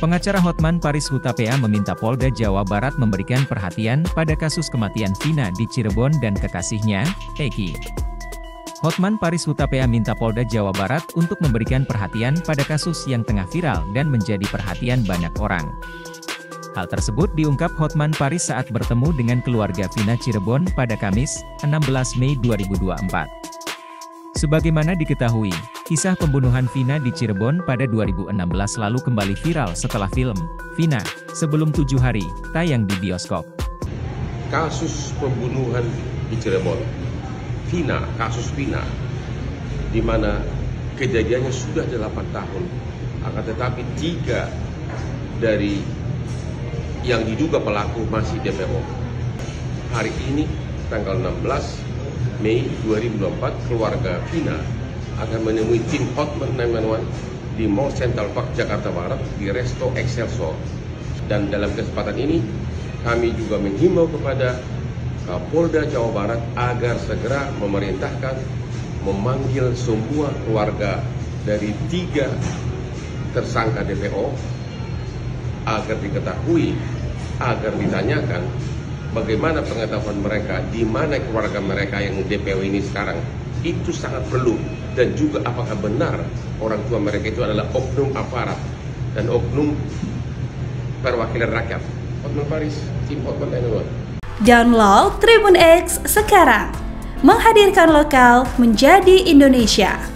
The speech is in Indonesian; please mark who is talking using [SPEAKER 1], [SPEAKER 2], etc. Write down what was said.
[SPEAKER 1] Pengacara Hotman Paris Hutapea meminta Polda Jawa Barat memberikan perhatian pada kasus kematian Vina di Cirebon dan kekasihnya, Eki. Hotman Paris Hutapea minta Polda Jawa Barat untuk memberikan perhatian pada kasus yang tengah viral dan menjadi perhatian banyak orang. Hal tersebut diungkap Hotman Paris saat bertemu dengan keluarga Vina Cirebon pada Kamis, 16 Mei 2024. Sebagaimana diketahui, kisah pembunuhan Vina di Cirebon pada 2016 lalu kembali viral setelah film Vina, Sebelum 7 Hari, tayang di bioskop.
[SPEAKER 2] Kasus pembunuhan di Cirebon, kasus Vina, di mana kejadiannya sudah 8 tahun, akan tetapi 3 dari yang diduga pelaku masih DPO. Hari ini, tanggal 16 Mei 2024, keluarga Vina akan menemui tim Hotman 911 di Mall Central Park, Jakarta Barat, di Resto Excelsior. Dan dalam kesempatan ini, kami juga menghimbau kepada Kapolda Jawa Barat agar segera memerintahkan memanggil semua keluarga dari 3 tersangka DPO agar diketahui, agar ditanyakan bagaimana pengetahuan mereka, di mana keluarga mereka yang DPO ini sekarang. Itu sangat perlu. Dan juga apakah benar orang tua mereka itu adalah oknum aparat dan oknum perwakilan rakyat. Hotman Paris, tim Hotman 911.
[SPEAKER 3] Download Tribun X sekarang, menghadirkan lokal menjadi Indonesia.